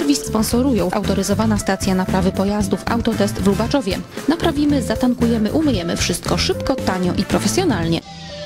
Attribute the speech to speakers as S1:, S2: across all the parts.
S1: Serwis sponsorują autoryzowana stacja naprawy pojazdów Autotest w Lubaczowie. Naprawimy, zatankujemy, umyjemy wszystko szybko, tanio i profesjonalnie.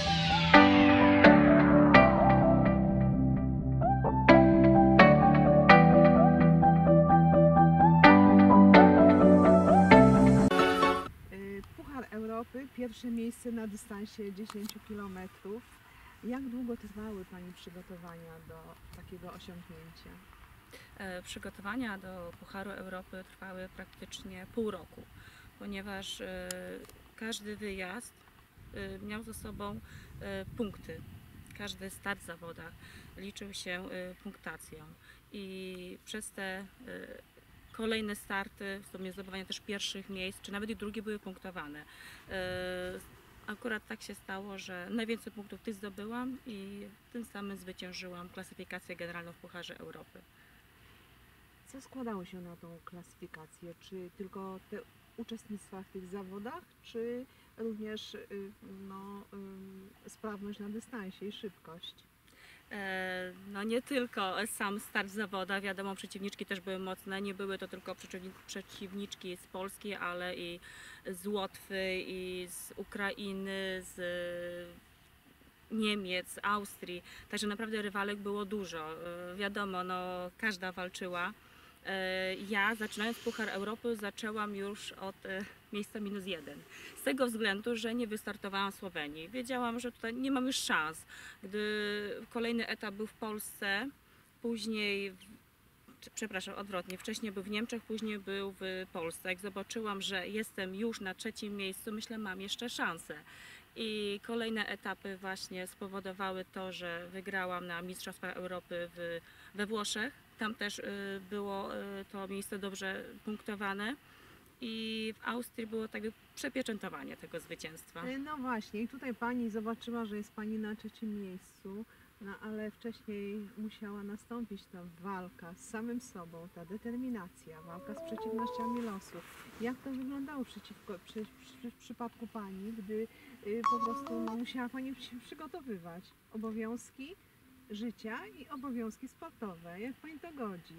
S2: Puchar Europy, pierwsze miejsce na dystansie 10 km. Jak długo trwały Pani przygotowania do takiego osiągnięcia?
S3: Przygotowania do Pucharu Europy trwały praktycznie pół roku, ponieważ każdy wyjazd miał ze sobą punkty. Każdy start w zawodach liczył się punktacją i przez te kolejne starty, w sumie zdobywanie też pierwszych miejsc, czy nawet i drugie były punktowane. Akurat tak się stało, że najwięcej punktów tych zdobyłam i tym samym zwyciężyłam klasyfikację generalną w Pucharze Europy.
S2: Co składało się na tą klasyfikację? Czy tylko te uczestnictwa w tych zawodach, czy również sprawność na dystansie i szybkość?
S3: No nie tylko sam start z zawoda, wiadomo, przeciwniczki też były mocne, nie były to tylko przeciwniczki z Polski, ale i z Łotwy, i z Ukrainy, z Niemiec, Austrii, także naprawdę rywalek było dużo. Wiadomo, no, każda walczyła. Ja zaczynając Puchar Europy zaczęłam już od miejsca -1. Z tego względu, że nie wystartowałam w Słowenii. Wiedziałam, że tutaj nie mam już szans. Gdy kolejny etap był w Polsce, później, przepraszam, odwrotnie, wcześniej był w Niemczech, później był w Polsce. Jak zobaczyłam, że jestem już na 3. miejscu, myślę, mam jeszcze szansę. I kolejne etapy właśnie spowodowały to, że wygrałam na Mistrzostwach Europy we Włoszech. Tam też było to miejsce dobrze punktowane i w Austrii było takie przepieczętowanie tego zwycięstwa.
S2: No właśnie, i tutaj Pani zobaczyła, że jest Pani na 3. miejscu, no ale wcześniej musiała nastąpić ta walka z samym sobą, ta determinacja, walka z przeciwnościami losu. Jak to wyglądało w przypadku Pani, gdy po prostu musiała Pani się przygotowywać? Obowiązki życia i obowiązki sportowe. Jak Pani to godzi?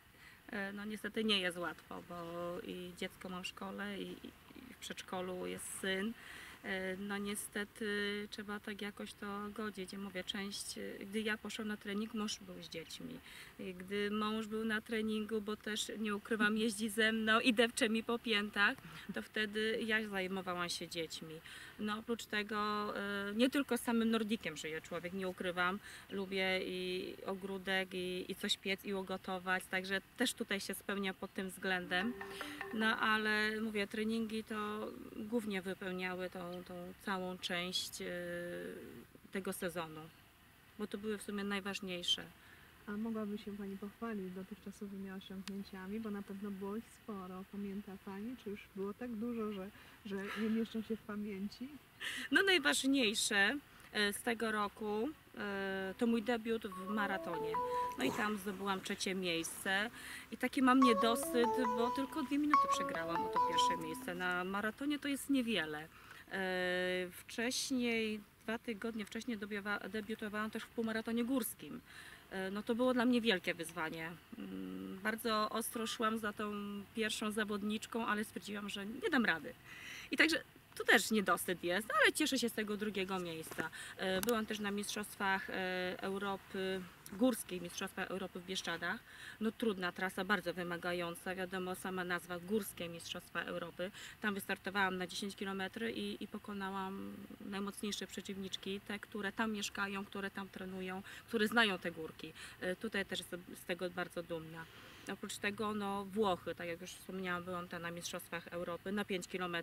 S3: No niestety nie jest łatwo, bo i dziecko mam w szkole i w przedszkolu jest syn. No niestety trzeba tak jakoś to godzić. Ja mówię, gdy ja poszłam na trening, mąż był z dziećmi. Gdy mąż był na treningu, bo też nie ukrywam, jeździ ze mną i depcze mi po piętach, to wtedy ja zajmowałam się dziećmi. No oprócz tego nie tylko samym nordikiem żyje człowiek, nie ukrywam. Lubię i ogródek, i coś piec, i ugotować, także też tutaj się spełnia pod tym względem. No ale mówię, treningi to głównie wypełniały tą całą część tego sezonu, bo to były w sumie najważniejsze.
S2: A mogłaby się Pani pochwalić dotychczasowymi osiągnięciami, bo na pewno było ich sporo. Pamięta Pani, czy już było tak dużo, że nie mieszczą się w pamięci?
S3: No najważniejsze z tego roku to mój debiut w maratonie. No i tam zdobyłam 3. miejsce i taki mam niedosyt, bo tylko 2 minuty przegrałam o to 1. miejsce. Na maratonie to jest niewiele. Wcześniej, 2 tygodnie wcześniej debiutowałam też w półmaratonie górskim. No to było dla mnie wielkie wyzwanie. Bardzo ostro szłam za tą pierwszą zawodniczką, ale stwierdziłam, że nie dam rady. I także tu też niedosyt jest, ale cieszę się z tego 2. miejsca. Byłam też na Mistrzostwach Europy, górskiej Mistrzostwach Europy w Bieszczadach. No trudna trasa, bardzo wymagająca, wiadomo, sama nazwa, górskie Mistrzostwa Europy. Tam wystartowałam na 10 km i pokonałam najmocniejsze przeciwniczki, te, które tam mieszkają, które tam trenują, które znają te górki. Tutaj też jestem z tego bardzo dumna. Oprócz tego no, Włochy, tak jak już wspomniałam, byłam tam na Mistrzostwach Europy na 5 km.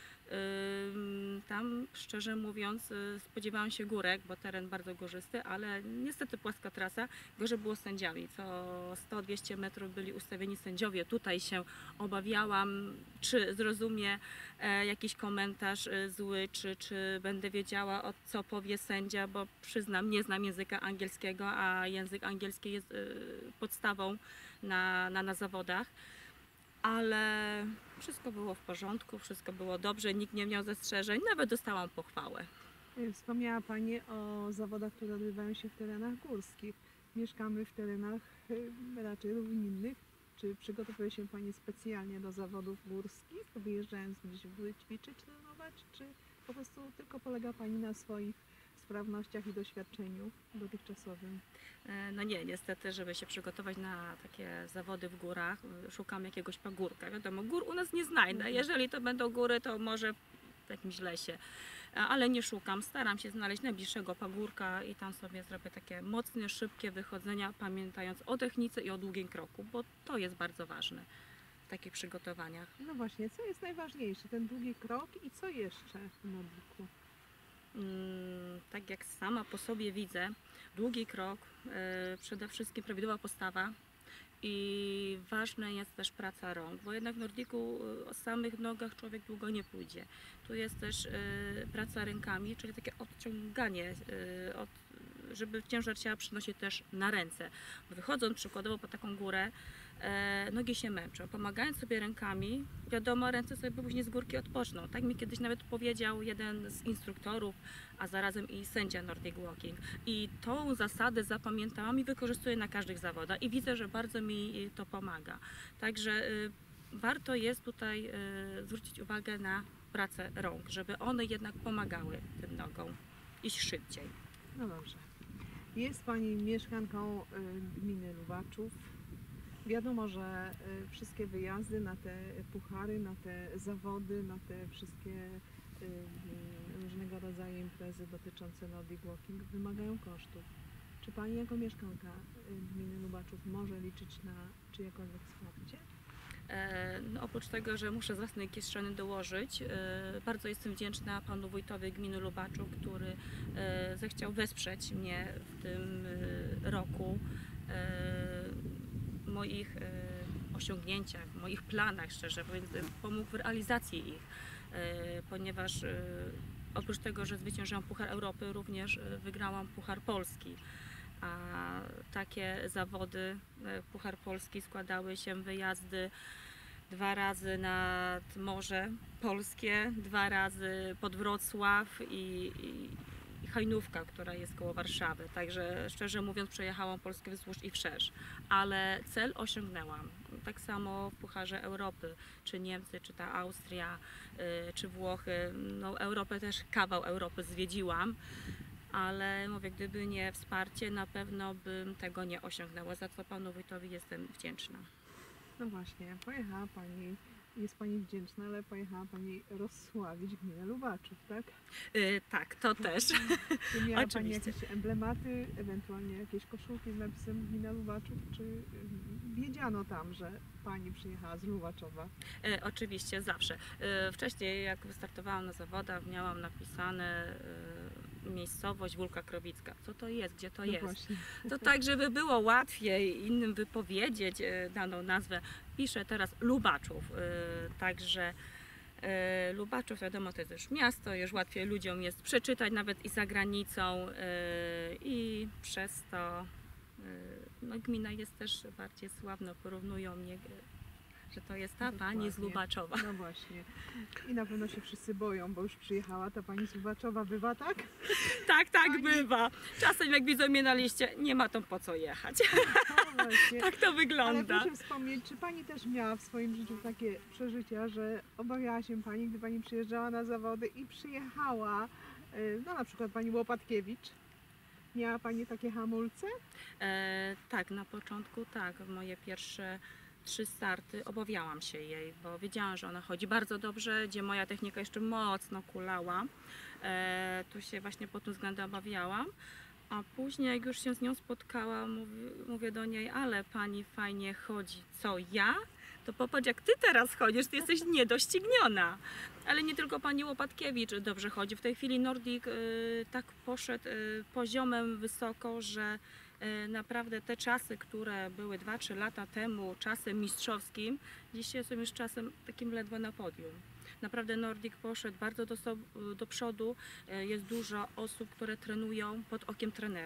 S3: Tam szczerze mówiąc spodziewałam się górek, bo teren bardzo górzysty, ale niestety płaska trasa, gorzej było z sędziami. Co 100-200 metrów byli ustawieni sędziowie. Tutaj się obawiałam, czy zrozumie jakiś komentarz zły, czy będę wiedziała, o co powie sędzia, bo przyznam, nie znam języka angielskiego, a język angielski jest podstawą na zawodach. Ale wszystko było w porządku, wszystko było dobrze, nikt nie miał zastrzeżeń, nawet dostałam pochwałę.
S2: Wspomniała Pani o zawodach, które odbywają się w terenach górskich. Mieszkamy w terenach raczej równinnych. Czy przygotowuje się Pani specjalnie do zawodów górskich, wyjeżdżając gdzieś w góry ćwiczyć, trenować, czy po prostu tylko polega Pani na swoich sprawnościach i doświadczeniu dotychczasowym?
S3: No nie, niestety, żeby się przygotować na takie zawody w górach, szukam jakiegoś pagórka. Wiadomo, gór u nas nie znajdę. Jeżeli to będą góry, to może w jakimś lesie, ale nie szukam. Staram się znaleźć najbliższego pagórka i tam sobie zrobię takie mocne, szybkie wychodzenia, pamiętając o technice i o długim kroku, bo to jest bardzo ważne w takich przygotowaniach.
S2: No właśnie, co jest najważniejsze? Ten długi krok i co jeszcze w Nordiku?
S3: Tak jak sama po sobie widzę, długi krok, przede wszystkim prawidłowa postawa i ważna jest też praca rąk, bo jednak w Nordiku o samych nogach człowiek długo nie pójdzie. Tu jest też praca rękami, czyli takie odciąganie, żeby ciężar ciała przynosić też na ręce. Wychodząc przykładowo po taką górę, nogi się męczą. Pomagając sobie rękami, wiadomo, ręce sobie później z górki odpoczną. Tak mi kiedyś nawet powiedział jeden z instruktorów, a zarazem i sędzia Nordic Walking. I tą zasadę zapamiętałam i wykorzystuję na każdych zawodach i widzę, że bardzo mi to pomaga. Także warto jest tutaj zwrócić uwagę na pracę rąk, żeby one jednak pomagały tym nogom iść szybciej.
S2: No dobrze. Jest Pani mieszkanką gminy Lubaczów. Wiadomo, że wszystkie wyjazdy na te puchary, na te zawody, na te wszystkie różnego rodzaju imprezy dotyczące Nordic Walking wymagają kosztów. Czy Pani jako mieszkanka gminy Lubaczów może liczyć na czyjekolwiek wsparcie?
S3: No, oprócz tego, że muszę z własnej kieszeni dołożyć, bardzo jestem wdzięczna panu wójtowi gminy Lubaczów, który zechciał wesprzeć mnie w tym roku w moich osiągnięciach, w moich planach, szczerze mówiąc, pomógł w realizacji ich, ponieważ oprócz tego, że zwyciężyłam Puchar Europy, również wygrałam Puchar Polski. A takie zawody, Puchar Polski, składały się wyjazdy 2 razy nad Morze Polskie, 2 razy pod Wrocław i Hajnówka, która jest koło Warszawy. Także szczerze mówiąc przejechałam Polskę wzdłuż i wszerz, ale cel osiągnęłam. Tak samo w Pucharze Europy, czy Niemcy, czy ta Austria, czy Włochy. No, Europę też, kawał Europy zwiedziłam. Ale mówię, gdyby nie wsparcie, na pewno bym tego nie osiągnęła, za co panu wójtowi jestem wdzięczna.
S2: No właśnie, pojechała Pani, jest Pani wdzięczna, ale pojechała Pani rozsławić gminę Lubaczów, tak?
S3: Tak, to też.
S2: Czy miała Pani
S3: Oczywiście.
S2: jakieś emblematy, ewentualnie jakieś koszulki z napisem gmina Lubaczów, czy wiedziano tam, że Pani przyjechała z Lubaczowa?
S3: Oczywiście, zawsze. Wcześniej, jak wystartowałam na zawodach, miałam napisane miejscowość Wólka Krowicka. Co to jest? Gdzie to
S2: No
S3: jest?
S2: właśnie.
S3: To tak, żeby było łatwiej innym wypowiedzieć daną nazwę, piszę teraz Lubaczów. Także Lubaczów, wiadomo, to jest już miasto, już łatwiej ludziom jest przeczytać nawet i za granicą i przez to no, gmina jest też bardziej sławna, porównują mnie, że to jest ta pani z
S2: Dokładnie.
S3: Lubaczowa.
S2: No właśnie. I na pewno się wszyscy boją, bo już przyjechała ta Pani z Lubaczowa, bywa tak?
S3: Tak, tak
S2: Pani-
S3: bywa. Czasem jak widzą mnie na liście, nie ma tam po co jechać.
S2: No właśnie.
S3: Tak to
S2: Ale
S3: wygląda.
S2: proszę wspomnieć, czy Pani też miała w swoim życiu takie przeżycia, że obawiała się Pani, gdy Pani przyjeżdżała na zawody i przyjechała, no na przykład Pani Łopatkiewicz, miała Pani takie hamulce?
S3: Tak, na początku tak. Moje pierwsze 3 starty obawiałam się jej, bo wiedziałam, że ona chodzi bardzo dobrze, gdzie moja technika jeszcze mocno kulała. Tu się właśnie pod tym względem obawiałam. A później, jak już się z nią spotkałam, mówię do niej, ale pani fajnie chodzi, co ja? To popatrz, jak ty teraz chodzisz, ty jesteś niedościgniona. Ale nie tylko pani Łopatkiewicz dobrze chodzi. W tej chwili Nordic tak poszedł poziomem wysoko, że naprawdę te czasy, które były 2-3 lata temu czasem mistrzowskim, dzisiaj są już czasem takim ledwo na podium. Naprawdę Nordic poszedł bardzo do przodu. Jest dużo osób, które trenują pod okiem trenera.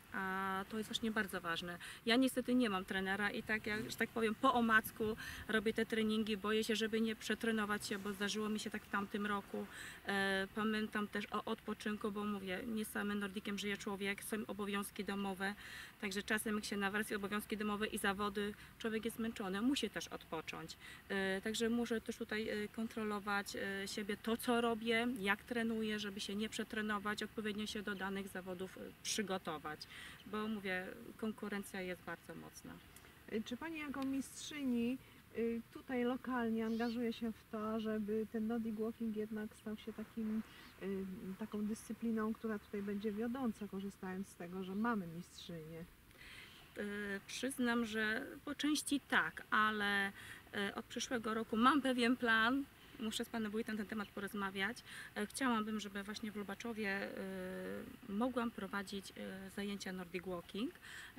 S3: A to jest właśnie bardzo ważne. Ja niestety nie mam trenera i tak, jak, że tak powiem, po omacku robię te treningi, boję się, żeby nie przetrenować się, bo zdarzyło mi się tak w tamtym roku. Pamiętam też o odpoczynku, bo mówię, nie samym Nordikiem żyje człowiek, są obowiązki domowe, także czasem jak się na wersji obowiązki domowe i zawody, człowiek jest zmęczony, musi też odpocząć. Także muszę też tutaj kontrolować siebie, to co robię, jak trenuję, żeby się nie przetrenować, odpowiednio się do danych zawodów przygotować, bo mówię, konkurencja jest bardzo mocna.
S2: Czy Pani jako mistrzyni tutaj lokalnie angażuje się w to, żeby ten Nordic Walking jednak stał się taką dyscypliną, która tutaj będzie wiodąca, korzystając z tego, że mamy mistrzynię?
S3: Przyznam, że po części tak, ale od przyszłego roku mam pewien plan. Muszę z Panem Wójtem na ten temat porozmawiać. Chciałabym, żeby właśnie w Lubaczowie mogłam prowadzić zajęcia Nordic Walking.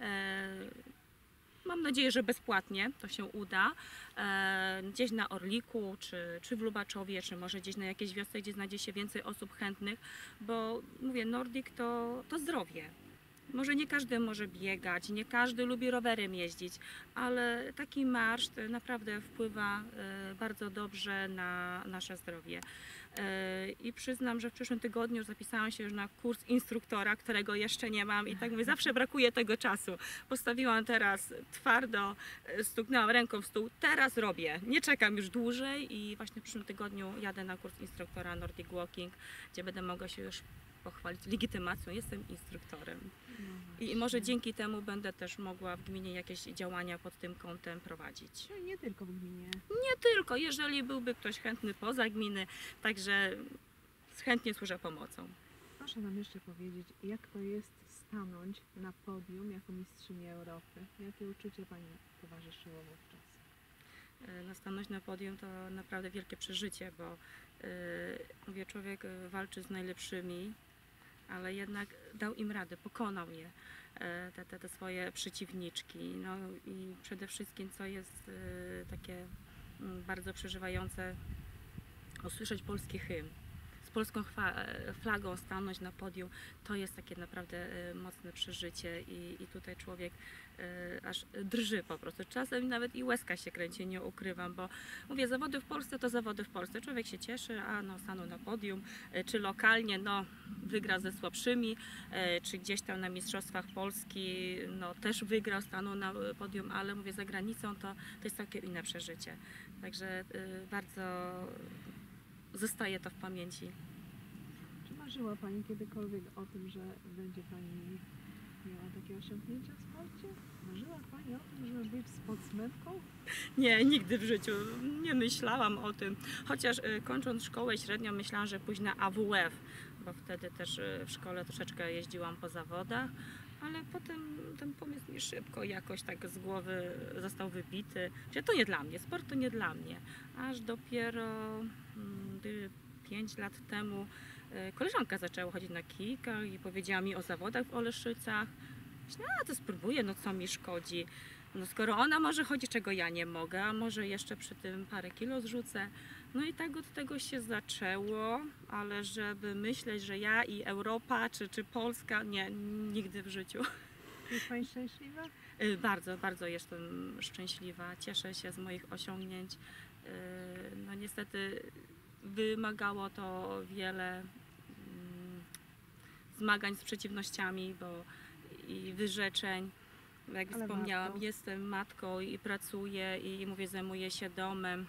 S3: Mam nadzieję, że bezpłatnie to się uda. Gdzieś na Orliku, czy w Lubaczowie, czy może gdzieś na jakiejś wiosce, gdzie znajdzie się więcej osób chętnych, bo mówię, Nordic to zdrowie. Może nie każdy może biegać, nie każdy lubi rowerem jeździć, ale taki marsz naprawdę wpływa bardzo dobrze na nasze zdrowie. I przyznam, że w przyszłym tygodniu zapisałam się już na kurs instruktora, którego jeszcze nie mam i tak mówię, zawsze brakuje tego czasu. Postawiłam teraz twardo, stuknęłam ręką w stół, teraz robię, nie czekam już dłużej i właśnie w przyszłym tygodniu jadę na kurs instruktora Nordic Walking, gdzie będę mogła się już pochwalić legitymacją, jestem instruktorem. I może dzięki temu będę też mogła w gminie jakieś działania pod tym kątem prowadzić.
S2: No, nie tylko w gminie.
S3: Nie tylko, jeżeli byłby ktoś chętny poza gminy, także chętnie służę pomocą.
S2: Proszę nam jeszcze powiedzieć, jak to jest stanąć na podium jako mistrzyni Europy? Jakie uczucie Pani towarzyszyło wówczas?
S3: No, stanąć na podium to naprawdę wielkie przeżycie, bo mówię, człowiek walczy z najlepszymi, ale jednak dał im radę, pokonał je, te swoje przeciwniczki. No i przede wszystkim, co jest takie bardzo przeżywające, usłyszeć polski hymn. Z polską flagą stanąć na podium, to jest takie naprawdę mocne przeżycie i tutaj człowiek aż drży po prostu. Czasem nawet i łezka się kręci, nie ukrywam, bo mówię, zawody w Polsce to zawody w Polsce. Człowiek się cieszy, a no stanął na podium, czy lokalnie, no wygra ze słabszymi, czy gdzieś tam na Mistrzostwach Polski, no też wygrał, stanął na podium, ale mówię, za granicą to jest całkiem inne przeżycie. Także bardzo zostaje to w pamięci.
S2: Czy marzyła Pani kiedykolwiek o tym, że będzie Pani miała takie osiągnięcia w sporcie? Marzyła Pani o tym, żeby być sportsmenką?
S3: Nie, nigdy w życiu nie myślałam o tym. Chociaż kończąc szkołę średnią myślałam, że pójść na AWF, bo wtedy też w szkole troszeczkę jeździłam po zawodach, ale potem ten pomysł mi szybko jakoś tak z głowy został wybity, że to nie dla mnie, sport to nie dla mnie. Aż dopiero 5 lat temu koleżanka zaczęła chodzić na kijkach i powiedziała mi o zawodach w Oleszycach. Myślałam, to spróbuję, no co mi szkodzi. No skoro ona może chodzi, czego ja nie mogę, a może jeszcze przy tym parę kilo zrzucę. No i tak od tego się zaczęło, ale żeby myśleć, że ja i Europa czy Polska, nie, nigdy w życiu.
S2: Jest Pani szczęśliwa?
S3: Bardzo, bardzo jestem szczęśliwa, cieszę się z moich osiągnięć. No niestety wymagało to wiele zmagań z przeciwnościami, i wyrzeczeń. Jak
S2: Ale
S3: wspomniałam,
S2: warto.
S3: jestem matką i pracuję i mówię, zajmuję się domem.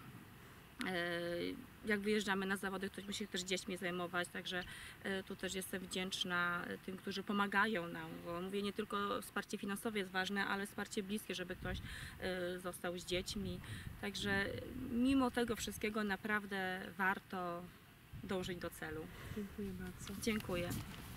S3: Jak wyjeżdżamy na zawody, ktoś musi się też dziećmi zajmować, także tu też jestem wdzięczna tym, którzy pomagają nam, bo mówię, nie tylko wsparcie finansowe jest ważne, ale wsparcie bliskie, żeby ktoś został z dziećmi. Także mimo tego wszystkiego naprawdę warto dążyć do celu.
S2: Dziękuję bardzo.
S3: Dziękuję.